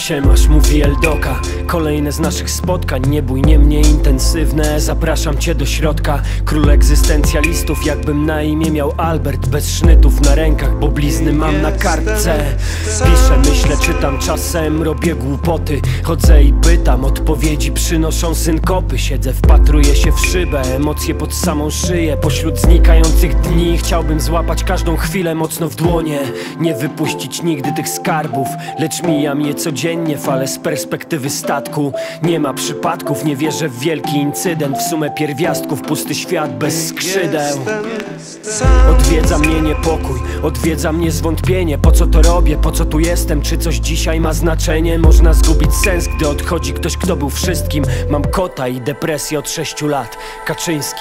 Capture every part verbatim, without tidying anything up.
Siemasz, mówi Eldoka. Kolejne z naszych spotkań, nie bój, nie mnie intensywne. Zapraszam cię do środka. Król egzystencjalistów, jakbym na imię miał Albert. Bez sznytów na rękach, bo blizny mam na kartce. Piszę, myślę, czytam, czasem robię głupoty. Chodzę i pytam, odpowiedzi przynoszą synkopy. Siedzę, wpatruję się w szybę, emocje pod samą szyję. Pośród znikających dni chciałbym złapać każdą chwilę mocno w dłonie. Nie wypuścić nigdy tych skarbów, lecz mijam je codziennie, fale z perspektywy statku. Nie ma przypadków, nie wierzę w wielki incydent. W sumę pierwiastków, pusty świat bez skrzydeł. Odwiedza mnie niepokój, odwiedza mnie zwątpienie. Po co to robię, po co tu jestem, czy coś dzisiaj ma znaczenie? Można zgubić sens, gdy odchodzi ktoś, kto był wszystkim. Mam kota i depresję od sześciu lat. Kaczyński.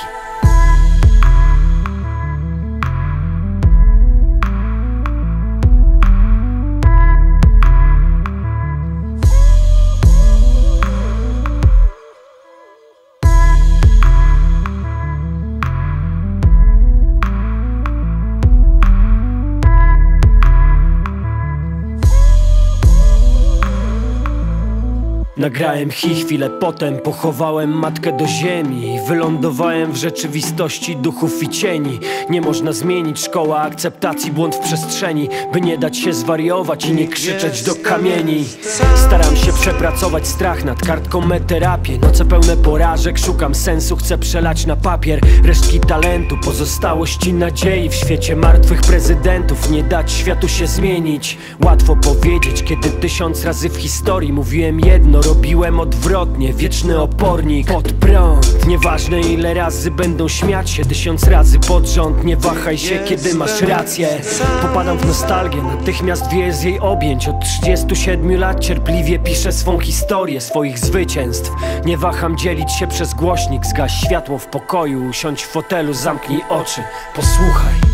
Nagrałem hi, chwilę potem pochowałem matkę do ziemi. Wylądowałem w rzeczywistości duchów i cieni. Nie można zmienić, szkoła akceptacji, błąd w przestrzeni, by nie dać się zwariować i nie krzyczeć do kamieni. Staram się przepracować strach nad kartką, me terapię. Noce pełne porażek, szukam sensu, chcę przelać na papier resztki talentu, pozostałości nadziei w świecie martwych prezydentów. Nie dać światu się zmienić. Łatwo powiedzieć, kiedy tysiąc razy w historii mówiłem jedno, robiłem odwrotnie, wieczny opornik pod prąd. Nieważne ile razy będą śmiać się, tysiąc razy pod rząd. Nie wahaj się, kiedy masz rację. Popadam w nostalgię, natychmiast wieję z jej objęć. Od trzydziestu siedmiu lat cierpliwie piszę swą historię, swoich zwycięstw. Nie waham dzielić się przez głośnik, zgaś światło w pokoju, usiądź w fotelu, zamknij oczy, posłuchaj.